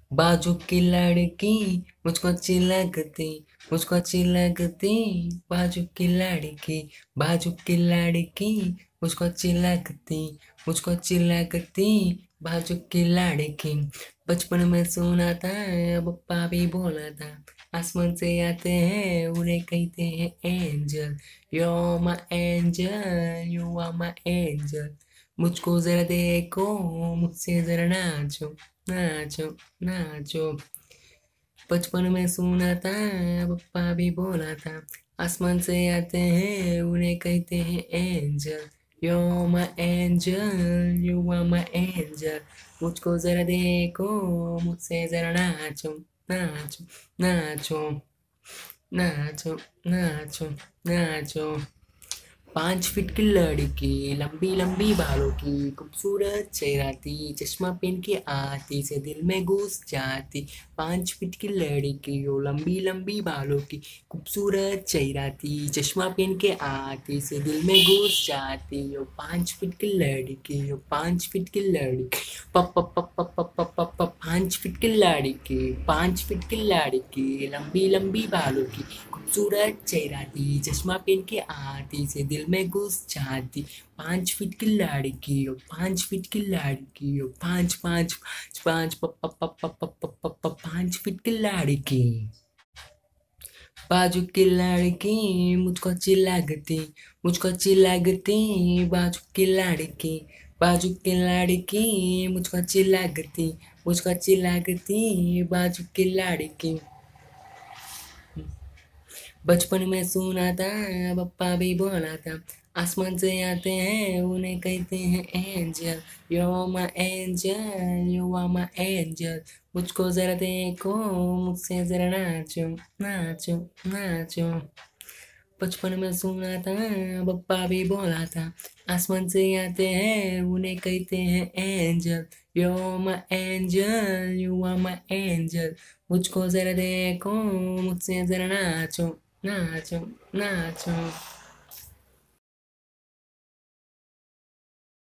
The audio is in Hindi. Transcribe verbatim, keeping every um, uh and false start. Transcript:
बाजू की लड़की मुझको अच्छी लगती, मुझको अच्छी लगती। बाजू की लड़की, बाजू की लड़की मुझको अच्छी लगती, मुझको अच्छी लगती। बाजू की लड़की। बचपन में सुना था, पप्पा भी बोला था, आसमान से आते हैं उन्हें कहते हैं angel. You are my angel, you are my angel. मुझको जरा देखो, मुझसे जरा नाचो, नाचो, नाचो। बचपन में सुना था, पप्पा भी बोला था, आसमान से आते हैं उन्हें कहते हैं angel. You are my angel, you are my angel. मुझको जरा देखो, मुझसे जरा नाचो, नाचो, नाचो, नाचो, नाचो, नाचो। पाँच फीट की लड़की, लंबी लंबी बालों की, खूबसूरत चेहरा थी, चश्मा पहन के आती से दिल में घुस जाती। पाँच फीट की लड़की, वो लंबी लंबी बालों की, खूबसूरत चेहरा थी, चश्मा पहन के आती से दिल में घुस जाती। वो पाँच फीट की लड़की, वो पाँच फीट की लड़की, पप पप पप पप पप पप पप पप पाँच फीट की लड़की, पाँच फीट की लड़की, लंबी लंबी बालों की, खूबसूरत चेहरा थी, चश्मा पहन के आती से दिल में घुस जाती। पाँच फीट की लड़की, ओ पाँच फीट की लड़की, ओ पाँच पाँच पाँच पाँच प प प प प प प प पाँच फीट की लड़की। बाजू की लड़की मुझको अच्छी लगती, मुझको अच्छी लगती। बाजू की लड़की, बाजू की लड़की मुझको अच्छी लगती, मुझको अच्छी लगती। बाजू की लड़की। बचपन में सुना था, पप्पा भी बोला था, आसमान से आते हैं उन्हें कहते हैं angel. You are my angel, you are my angel. मुझको जरा देखो, मुझसे जरा नाचो, नाचो, नाचो। बचपन में सुना था, पप्पा भी बोला था, आसमान से आते हैं उन्हें कहते हैं angel. You are my angel, you are my angel. मुझको जरा देखो, मुझसे जरा नाचो, नाचो, नाचो।